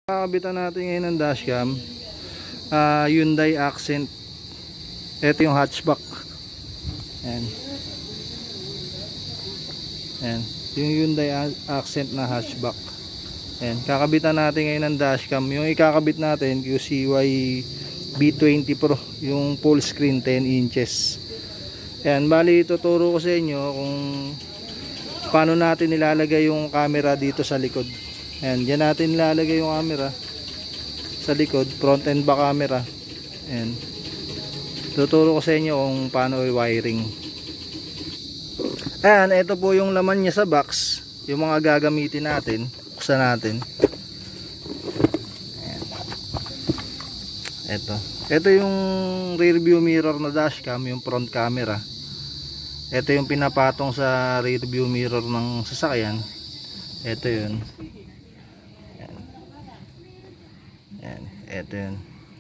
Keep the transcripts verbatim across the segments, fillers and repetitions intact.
Kakabitan natin ngayon ng dashcam, uh, Hyundai Accent. Ito yung hatchback. Ayan. Ayan. Yung Hyundai Accent na hatchback. Ayan. Kakabitan natin ngayon ng dashcam. Yung ikakabit natin Q C Y B twenty Pro, yung full screen ten inches. Ayan. Bali tuturo ko sa inyo kung paano natin nilalagay yung camera dito sa likod. Ayan, dyan natin nilalagay yung camera sa likod, front and back camera. Ayan, tuturo ko sa inyo kung paano i-wiring. Ayan, ito po yung laman niya sa box, yung mga gagamitin natin. Buksan natin. Ayan. Ito ito yung rear view mirror na dashcam, yung front camera. Ito yung pinapatong sa rear view mirror ng sasakyan. Ito yun. Ayan, ito yun.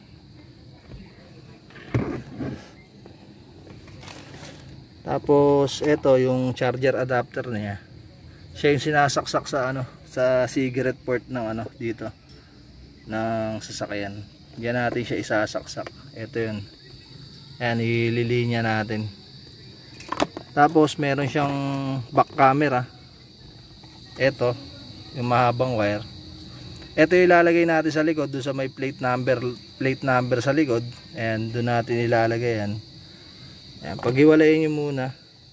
Tapos ito yung charger adapter niya. Siya yung sinasaksak sa ano, sa cigarette port ng ano dito ng sasakyan. Diyan natin siya isasaksak. Ito yun. Ayan, ililinya natin. Tapos meron siyang back camera. Ito yung mahabang wire. Ito yung ilalagay natin sa likod, doon sa may plate number, plate number sa likod. And doon natin ilalagay yan. Ayan, paghiwalayin nyo muna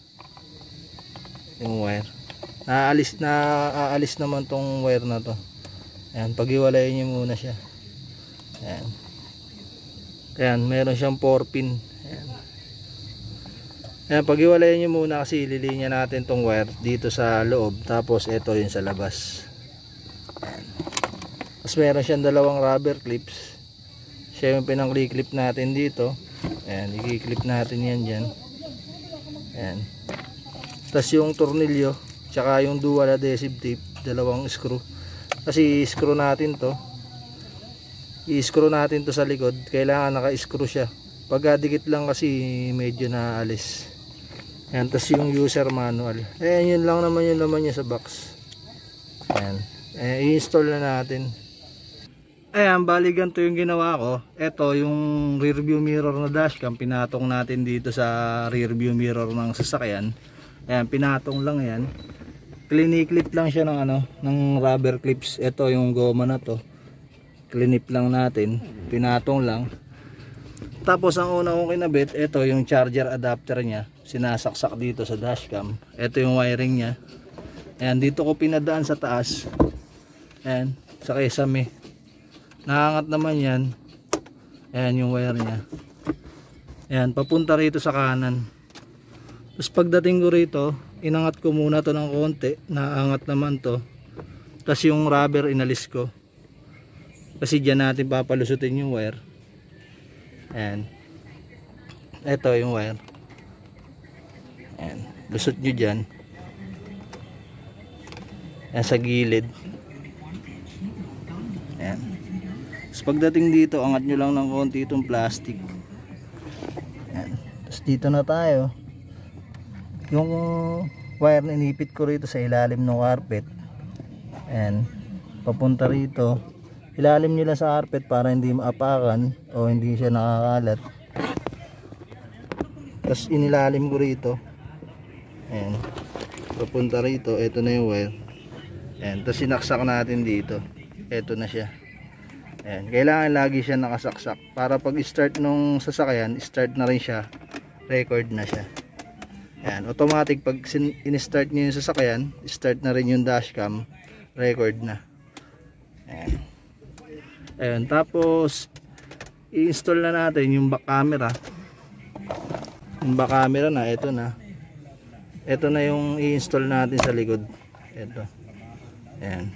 yung wire. Naaalis, naaalis naman tong wire na to. Ayan, paghiwalayin nyo muna siya. Ayan. Ayan, meron siyang four pin. Ayan. Ayan, paghiwalayin nyo muna kasi ililinya natin tong wire dito sa loob. Tapos ito yung sa labas. Ayan. Tapos meron siyang dalawang rubber clips. Siya yung pinang-clip natin dito. Ayan, i-clip natin yan dyan. Ayan. Tapos yung tornilyo, tsaka yung dual adhesive tape, dalawang screw. Kasi i-screw natin to. I-screw natin to sa likod. Kailangan naka-screw siya. Pagka dikit lang kasi medyo naalis. Ayan, tapos yung user manual. Ayan, yun lang naman yung laman niya sa box. Ayan. Eh, i-install na natin. Ayan, bali ganito yung ginawa ko. Ito yung rear view mirror na dashcam, pinatong natin dito sa rear view mirror ng sasakyan. Ayan, pinatong lang yan. Clinic-clip lang siya ng ano, ng rubber clips. Ito yung goma na to. Clinip lang natin, pinatong lang. Tapos ang una kong kinabit, ito yung charger adapter niya. Sinasaksak dito sa dashcam. Ito yung wiring niya. Ayan, dito ko pinadaan sa taas. Ayan, sa kesame. Naangat naman yan. Ayan yung wire nya. Ayan, papunta rito sa kanan. Tapos pagdating ko rito, inangat ko muna to ng konti. Naangat naman to. Tapos yung rubber inalis ko. Kasi dyan natin papalusutin yung wire. Ayan. Ito yung wire. Ayan. Lusot nyo dyan. Ayan sa gilid. Ayan. Pagdating dito, angat nyo lang ng konti itong plastic. Ayan. Tapos dito na tayo. Yung wire na inipit ko rito sa ilalim ng carpet. Ayan. Papunta rito. Ilalim nyo lang sa carpet para hindi maapakan o hindi siya nakakalat. Tapos inilalim ko rito. Ayan. Papunta rito. Ito na yung wire. Ayan. Tapos sinaksak natin dito. Ito na siya. Ayan, kailangan lagi siya nakasaksak para pag start nung sasakyan, start na rin siya, record na siya. Ayan, automatic pag in-start niyo yung sasakyan, start na rin yung dashcam, record na. Ayan. Ayan, tapos i-install na natin yung back camera. Yung back camera na, ito na. Ito na yung i-install natin sa likod. Ito. Ayan.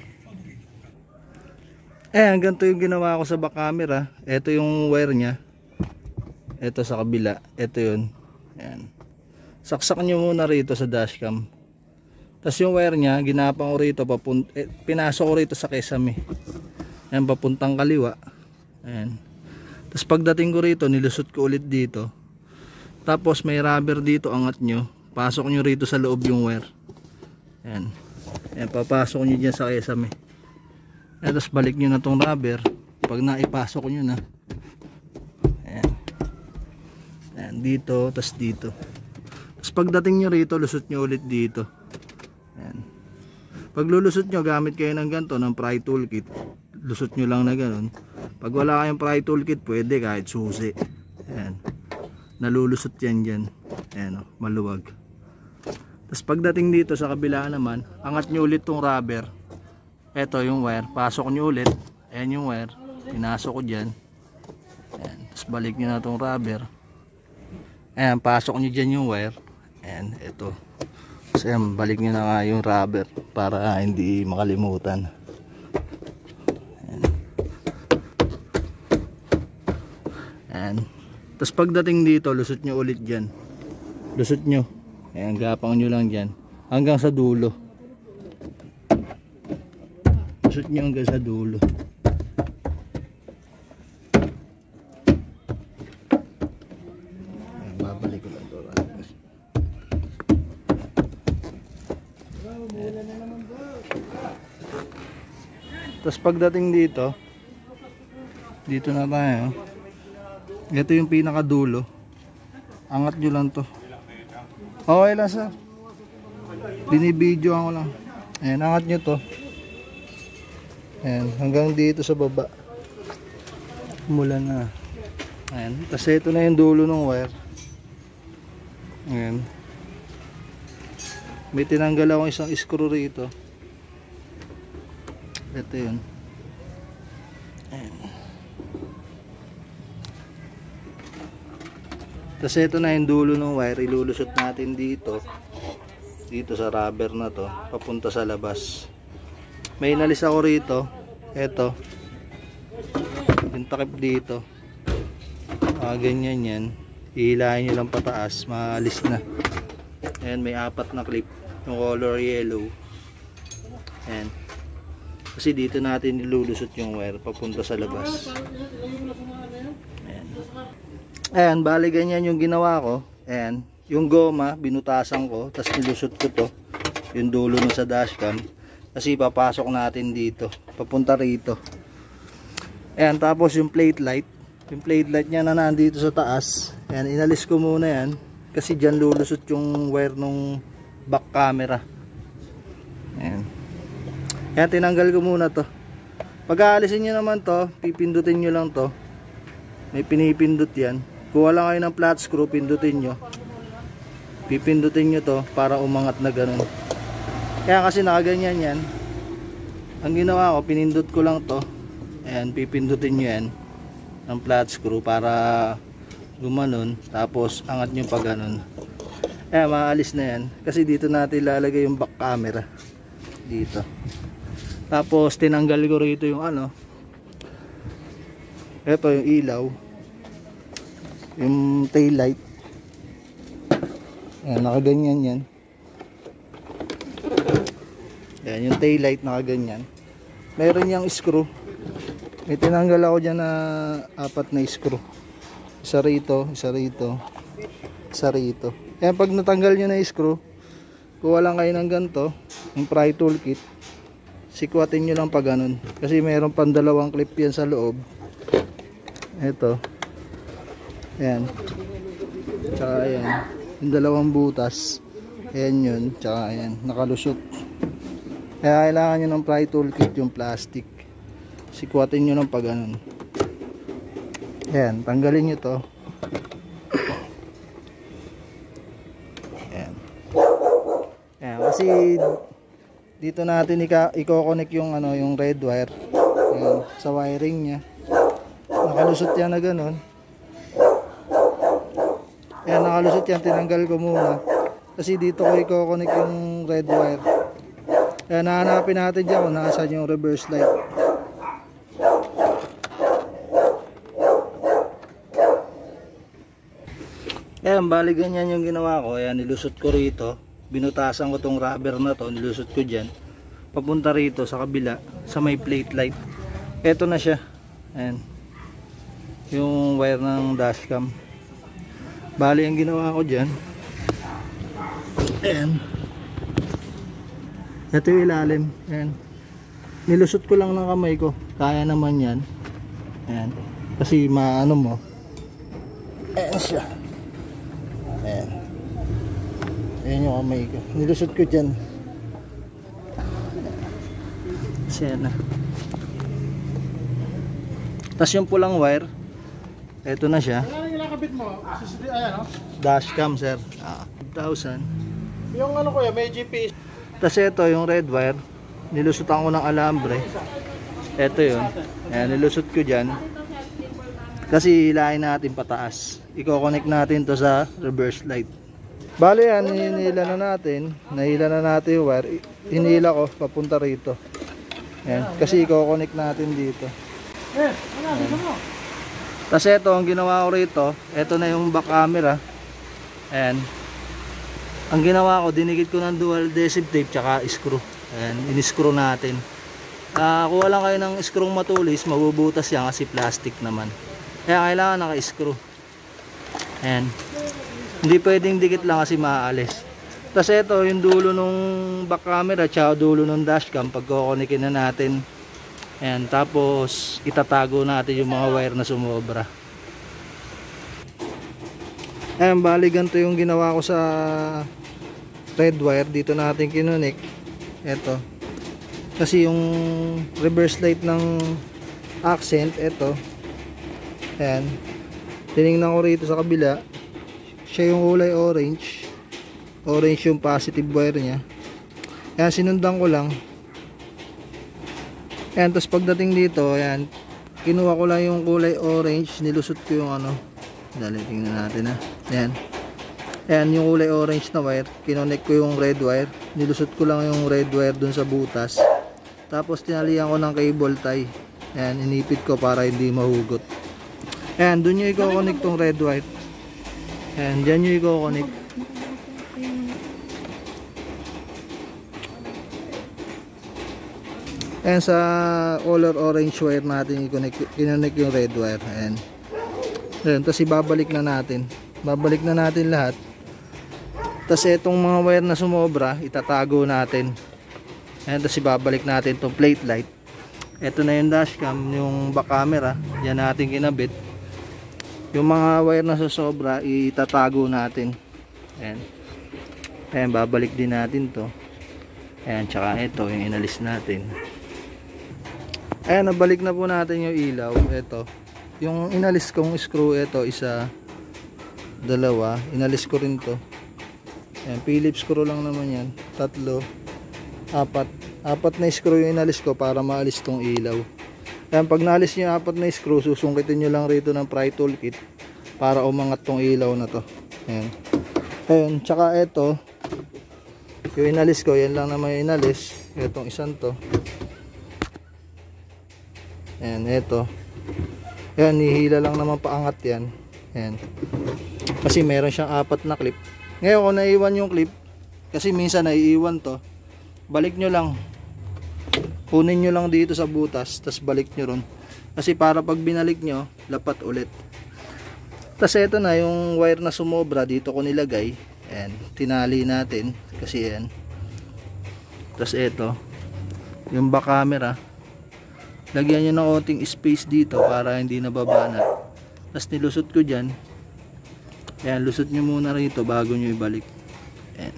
Ayan, ganito yung ginawa ko sa back camera. Ito yung wire nya. Ito sa kabila. Ito yun. Ayan. Saksak nyo muna rito sa dashcam. Tapos yung wire nya, ginapang ko rito. Papunt eh, pinasok ko rito sa kesame. Ayan, papuntang kaliwa. Ayan. Tapos pagdating ko rito, nilusot ko ulit dito. Tapos may rubber dito, angat nyo. Pasok nyo rito sa loob yung wire. Ayan. Ayan, papasok nyo dyan sa kesame. Ayan, tapos balik nyo na tong rubber. Pag naipasok nyo na, ayan, ayan dito, tapos dito. Tapos pagdating nyo rito, lusot nyo ulit dito. Ayan. Pag lulusot nyo, gamit kayo ng ganito, ng pry toolkit, lusot nyo lang na ganun. Pag wala kayong pry toolkit, pwede kahit susi. Ayan. Nalulusot yan dyan. Ayan o, maluwag. Tapos pagdating dito sa kabila naman, angat nyo ulit tong rubber. Eto yung wire, pasok nyo ulit. Ayan yung wire, pinasok ko dyan. Ayan. Tapos balik nyo na tong rubber. Ayan, pasok nyo dyan yung wire. Ayan, eto. So ayan, balik nyo na nga yung rubber para hindi makalimutan. Ayan. Ayan. Tapos pagdating dito, lusot nyo ulit dyan. Lusot nyo. Ayan, gapang nyo lang dyan. Hanggang sa dulo. Lusot nyo hanggang sa dulo. Ayan, babalik ko lang ito. Tapos pagdating dito, dito na tayo. Ito yung pinakadulo. Angat nyo lang to. Okay lang sir. Binibidyo ako lang. Ayan, angat nyo to. Ayan, hanggang dito sa baba. Mula na. Ayan, tapos ito na yung dulo ng wire. Ayan. May tinanggal akong isang screw rito. Ito yun. Ayan. Tapos ito na yung dulo ng wire. Ilulusot natin dito. Dito sa rubber na to. Papunta sa labas. May inalis ako rito. Ito. Yung takip dito. Ah, ganyan yan. Ihilahin nyo lang pataas. Maalis na. Ayan, may apat na clip. Yung color yellow. Ayan. Kasi dito natin nilulusot yung wire papunta sa labas. Ayan. Ayan, bali ganyan yung ginawa ko. Ayan, yung goma binutasan ko, tapos nilusot ko to, yung dulo nun sa dashcam. Kasi papasok natin dito, papunta rito. Ayan, tapos yung plate light. Yung plate light niya na nandito sa taas. Ayan, inalis ko muna yan. Kasi dyan lulusot yung wire nung back camera. Ayan. Ayan, tinanggal ko muna to. Pag aalisin nyo naman to, pipindutin nyo lang to. May pinipindot yan. Kuha lang kayo ng flat screw, pindutin nyo. Pipindutin nyo to para umangat na ganun. Kaya kasi nakaganyan yan. Ang ginawa ko, pinindot ko lang to. Ayan, pipindutin nyo yan ng flat screw para gumanon. Tapos angat nyo pa ganun. Ayan, maalis na yan. Kasi dito natin ilalagay yung back camera. Dito. Tapos tinanggal ko rito yung ano. Ito yung ilaw. Yung tail light. Ayan, nakaganyan yan. Ayan, yung tail light nakaganyan. Meron yung screw. May tinanggal ako dyan na apat na screw. Isa rito, isa rito, isa rito. Ayan, pag natanggal nyo na yung screw, kuha lang kayo ng ganito, yung pry toolkit. Sikwatin nyo lang pa ganun. Kasi mayroon pang dalawang clip yan sa loob. Ito. Ayan. Tsaka ayan. Yung dalawang butas. Ayan yun. Tsaka ayan. Nakalusot. Kaya kailangan nyo ng pry toolkit yung plastic. Sikwatin nyo lang pa ganun. Ayan. Tanggalin nyo to. Ayan. Ayan. Kasi dito natin i-connect yung ano, yung red wire. Ayan, sa wiring niya. Nakalusot yan na ganun. Ayan, nakalusot yan, tinanggal ko muna. Kasi dito ko i-connect yung red wire. Ayan, nahanapin natin dyan kung nasaan yung reverse light. Ayan, bali ganyan yung ginawa ko. Ayan, nilusot ko rito. Binutasan ko tong rubber na to, nilusot ko dyan papunta rito sa kabila sa may plate light. Eto na siya. Ayan, yung wire ng dashcam. Bali ang ginawa ko dyan, ayan, ito yung ilalim. Ayan, nilusot ko lang ng kamay ko, kaya naman yan. Ayan, kasi maano mo, ayan siya, ayan, ayan yung kamay ko, nilusot ko dyan. Siya na. Tapos yung pulang wire, eto na siya. Ano yung nakabit mo? Ayan, no? Dashcam, sir. Ah, one thousand. Yung ano ko yan, may G P S. Tapos ito yung red wire, nilusutan ko ng alambre. Ito yun. Ayan, nilusot ko dyan. Kasi hilahin natin pataas. Iko-connect natin to sa reverse light. Bale yan, hinila na natin. Nahila na natin yung wire. Hinila ko papunta rito. Ayan, kasi iko-connect natin dito. Eh, ano, dito mo? Tapos ito, ang ginawa ko rito, ito na yung back camera. Ayan. Ang ginawa ko, dinikit ko ng dual adhesive tape tsaka screw. Ayan, in-screw natin. Uh, kuha lang kayo ng screw matulis, mabubutas yan kasi plastic naman. Kaya kailangan naka-screw. Ayan. Hindi pwedeng dikit lang kasi maaalis. Tapos ito, yung dulo nung back camera tsaka dulo nung dashcam, pagkokonikin na natin. Ayan, tapos itatago natin yung mga wire na sumobra. Ayan, bali ganito yung ginawa ko sa red wire. Dito natin kinunik. Ito. Kasi yung reverse light ng accent, ito. Ayan. Tinignan ko rito sa kabila. Siya yung kulay orange. Orange yung positive wire niya. Ayan, sinundan ko lang. Ayan, tapos pagdating dito, ayan, kinuha ko lang yung kulay orange, nilusot ko yung ano, dali, tingnan natin ha. Ayan, ayan yung kulay orange na wire, kinonek ko yung red wire, nilusot ko lang yung red wire dun sa butas, tapos tinalihan ko ng cable tie. Ayan, inipit ko para hindi mahugot. Ayan, dun yung i-connect tong red wire. Ayan, dyan yung i-connect. Ayan, sa color orange wire natin i-connect yung red wire. Ayan. Ayan, tapos ibabalik na natin. Babalik na natin lahat. Tapos itong mga wire na sumobra, itatago natin. Ayan, tapos ibabalik natin itong plate light. Ito na yung dashcam, yung back camera. Yan natin kinabit. Yung mga wire na susobra, itatago natin. Ayan. Ayan, babalik din natin to. Ayan, tsaka ito, yung inalis natin. Ayan, nabalik na po natin yung ilaw. Ito, yung inalis kong screw, ito, isa, dalawa, inalis ko rin to. Ayan, Phillips screw lang naman yan. Tatlo, apat. Apat na screw yung inalis ko para maalis tong ilaw. Ayan, pag naalis nyo yung apat na screw, susungkitin nyo lang rito ng pry tool kit para umangat tong ilaw na to. Ayan. Ayan, tsaka ito, yung inalis ko, yan lang naman yung inalis. Itong isang to. Ayan, ito. Ayan, nihila lang naman paangat yan. Ayan. Kasi meron siyang apat na clip. Ngayon, kung naiwan yung clip, kasi minsan naiiwan to, balik nyo lang. Kunin nyo lang dito sa butas, tas balik nyo ron. Kasi para pag binalik nyo, lapat ulit. Tas ito na, yung wire na sumobra, dito ko nilagay. Ayan, tinali natin. Kasi ayan. Tas ito, yung back camera, lagyan nyo ng konting space dito para hindi nababanat. Tas nilusot ko dyan. Ayan, lusot nyo muna rito bago nyo ibalik. Ayan.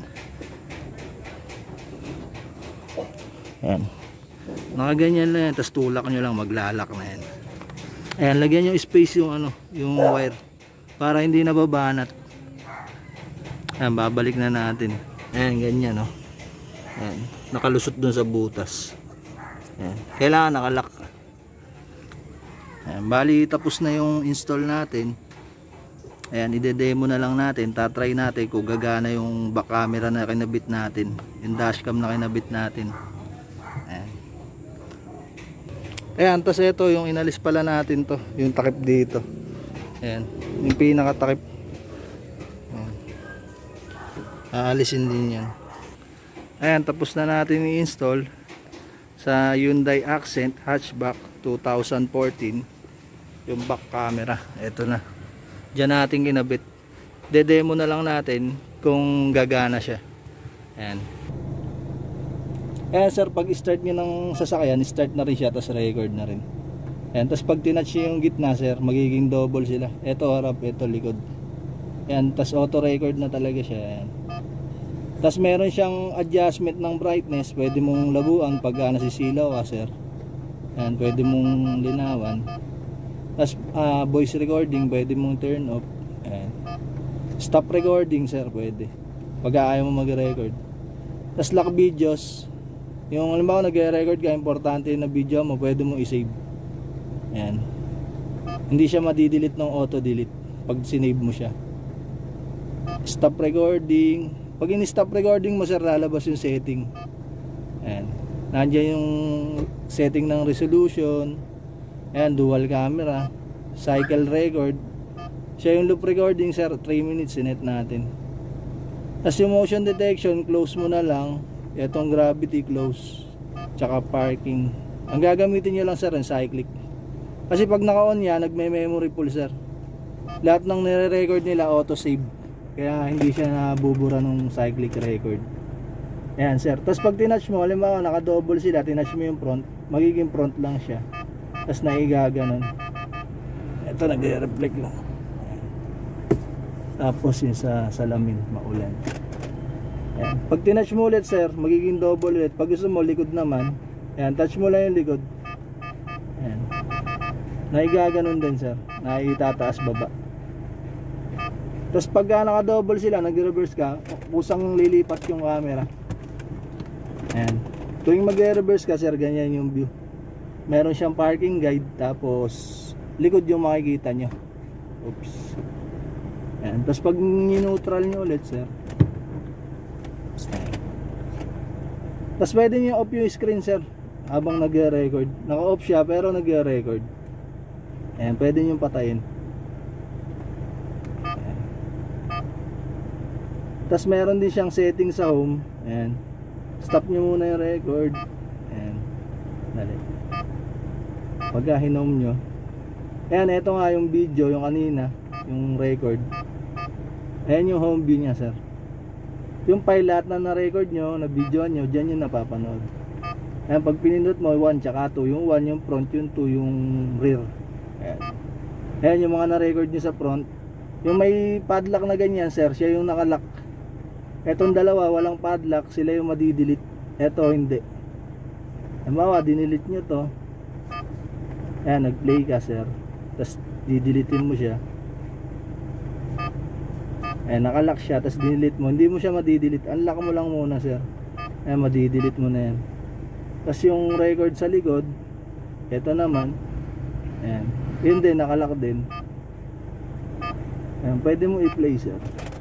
Ayan. Nakaganyan lang yan, tas tulak nyo lang, maglalak na yan. Ayan, lagyan nyo space yung ano, yung wire para hindi nababanat. Ayan, babalik na natin. Ayan, ganyan, no. Ayan, nakalusot dun sa butas. Ayan, kailangan nakalak. Ayan, bali tapos na yung install natin. Ayan, ide-demo na lang natin. Tatry natin kung gagana yung back camera na kinabit natin, yung dashcam na kinabit natin. Ayan. Ayan, tas ito yung inalis pala natin to, yung takip dito. Ayan, yung pinakatakip. Ayan. Aalisin din yan. Ayan, tapos na natin i-install sa Hyundai Accent hatchback twenty fourteen yung back camera. Ito na, dyan natin kinabit. De-demo na lang natin kung gagana siya. Ayan. Ayan sir, pag start nyo ng sasakyan, start na rin siya, tapos record na rin. Ayan, tapos pag tinouch nyo yung gitna sir, magiging double sila. Ito harap, ito likod. Ayan, tapos auto record na talaga siya. Ayan. Tapos meron siyang adjustment ng brightness, pwede mong labuan pag uh, nasisilaw ka sir. Ayan, pwede mong linawan. Tapos uh, voice recording, pwede mong turn off. Ayan. Stop recording sir, pwede pag ayaw mo mag-record. Tapos lock videos, yung alam mo nag-record ka, importante na video mo, pwede mo i-save. Ayan. Hindi siya madidelete ng auto delete pag sinave mo siya. Stop recording, pag in-stop recording mo sir, lalabas yung setting. Ayan. Nandiyan yung setting ng resolution. Ayan, dual camera, cycle record. Siya yung loop recording sir, three minutes sinet natin. Tapos yung motion detection, close mo na lang. Itong gravity close, tsaka parking. Ang gagamitin nyo lang sir, yung cyclic. Kasi pag naka-on yan, nagme-memory full sir. Lahat ng nire-record nila auto-save. Kaya hindi siya nabubura ng cyclic record. Ayan sir. Tapos pag tinouch mo, halimbawa naka-double sila, tinouch mo yung front, magiging front lang siya. Tapos naigaganon. Ito nagre-reflect lang. Tapos yung sa salamin, maulan. Ayan. Pag tinouch mo ulit sir, magiging double ulit. Pag gusto mo likod naman, ayan, touch mo lang yung likod. Ayan. Naigaganon din sir, naitataas baba. Tapos pag naka-double sila, nag-reverse ka, kusang lilipat yung camera. Ayan. Tuwing mag-reverse ka sir, ganyan yung view. Meron siyang parking guide, tapos likod yung makikita nyo. Oops. Ayan. Tapos pag neutral nyo ulit sir, tapos pwede nyo off yung screen sir habang nagre-record. Naka-off siya pero nagre-record. Ayan, pwede nyo patayin. Ayan. Tapos meron din siyang setting sa home. Ayan. Stop nyo muna yung record. Ayan. Dali. Pagka hinome nyo. Ayan, ito nga yung video, yung kanina, yung record. Ayan yung home view nya sir. Yung file lahat na na-record nyo, na-video nyo, dyan yung napapanood. Ayan, pag pinindot mo, one tsaka two. Yung one yung front, yung two yung rear. Ayan. Ayan yung mga na-record nyo sa front. Yung may padlock na ganyan sir, siya yung nakalock. Etong dalawa, walang padlock, sila yung madidelete. Eto hindi. Halimbawa, dinidelete nyo to. Ayan, nag-play ka sir. Tapos dideletein mo siya. Ayan, nakalock siya, tapos dinelete mo. Hindi mo siya madidelete, unlock mo lang muna sir. Ayan, madidelete mo na yan. Tapos yung record sa likod, ito naman, ayan, yun din, nakalock din. Ayan, pwede mo i-play sir.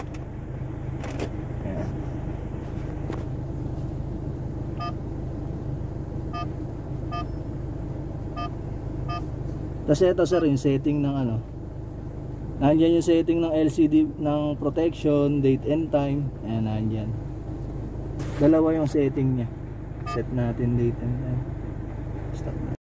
Ayan. Tapos ito sir, yung setting ng ano, nandiyan yung setting ng L C D ng protection, date and time. Ayan, nandiyan. Dalawa yung setting nya. Set natin date and time. Stop.